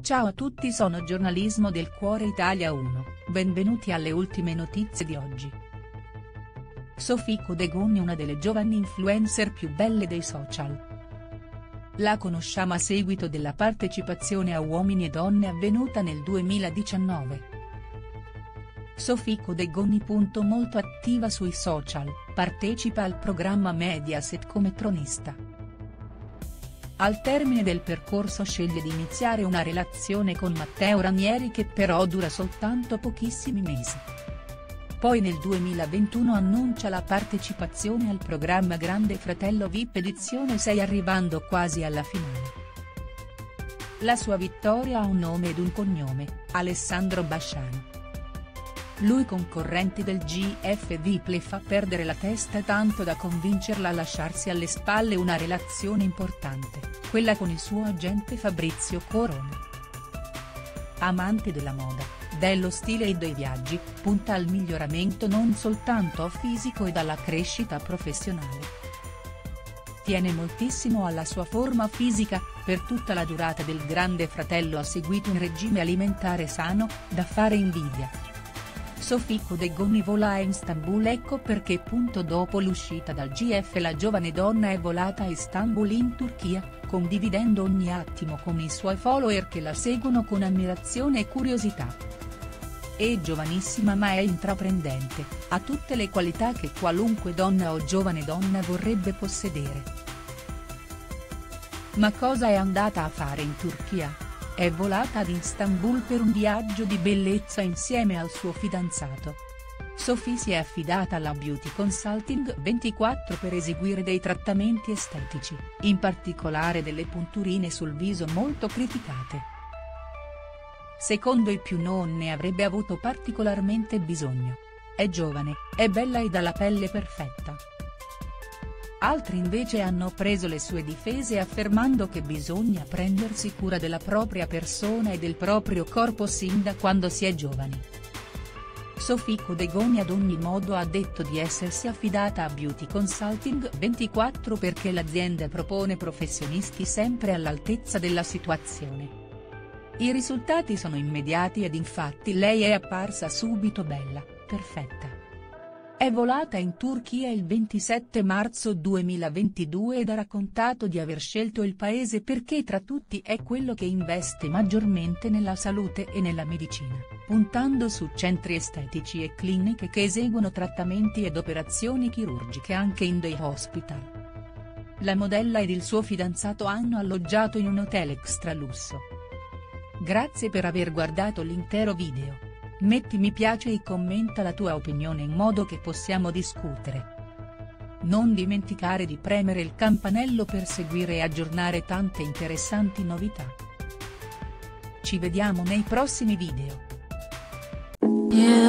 Ciao a tutti, sono Giornalismo del Cuore Italia 1, benvenuti alle ultime notizie di oggi. Sophie Codegoni, una delle giovani influencer più belle dei social. La conosciamo a seguito della partecipazione a Uomini e Donne avvenuta nel 2019. Sophie Codegoni. Molto attiva sui social, partecipa al programma Mediaset come tronista. Al termine del percorso sceglie di iniziare una relazione con Matteo Ranieri che però dura soltanto pochissimi mesi. Poi nel 2021 annuncia la partecipazione al programma Grande Fratello VIP edizione 6 arrivando quasi alla finale. La sua vittoria ha un nome ed un cognome, Alessandro Basciano. Lui, concorrente del GF VIP, le fa perdere la testa tanto da convincerla a lasciarsi alle spalle una relazione importante, quella con il suo agente Fabrizio Corona. Amante della moda, dello stile e dei viaggi, punta al miglioramento non soltanto fisico ed alla crescita professionale. Tiene moltissimo alla sua forma fisica, per tutta la durata del Grande Fratello ha seguito un regime alimentare sano, da fare invidia. Sophie Codegoni vola a Istanbul, ecco perché. Dopo l'uscita dal GF la giovane donna è volata a Istanbul in Turchia, condividendo ogni attimo con i suoi follower che la seguono con ammirazione e curiosità. È giovanissima ma è intraprendente, ha tutte le qualità che qualunque donna o giovane donna vorrebbe possedere. Ma cosa è andata a fare in Turchia? È volata ad Istanbul per un viaggio di bellezza insieme al suo fidanzato. Sophie si è affidata alla Beauty Consulting 24 per eseguire dei trattamenti estetici, in particolare delle punturine sul viso molto criticate. Secondo i più non ne avrebbe avuto particolarmente bisogno. È giovane, è bella ed ha la pelle perfetta. Altri invece hanno preso le sue difese affermando che bisogna prendersi cura della propria persona e del proprio corpo sin da quando si è giovani. Sophie Codegoni ad ogni modo ha detto di essersi affidata a Beauty Consulting 24 perché l'azienda propone professionisti sempre all'altezza della situazione. I risultati sono immediati ed infatti lei è apparsa subito bella, perfetta. È volata in Turchia il 27 marzo 2022 ed ha raccontato di aver scelto il paese perché tra tutti è quello che investe maggiormente nella salute e nella medicina, puntando su centri estetici e cliniche che eseguono trattamenti ed operazioni chirurgiche anche in day hospital. La modella ed il suo fidanzato hanno alloggiato in un hotel extra lusso. Grazie per aver guardato l'intero video. Metti mi piace e commenta la tua opinione in modo che possiamo discutere. Non dimenticare di premere il campanello per seguire e aggiornare tante interessanti novità. Ci vediamo nei prossimi video.